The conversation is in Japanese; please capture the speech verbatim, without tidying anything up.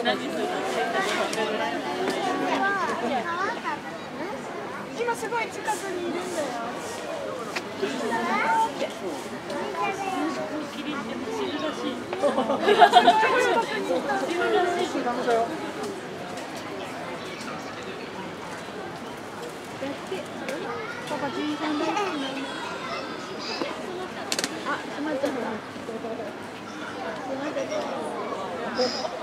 今すごい近くにいるんだよ。パパ、じいさん大好きなの。あ、しまっちゃった。しまっちゃった。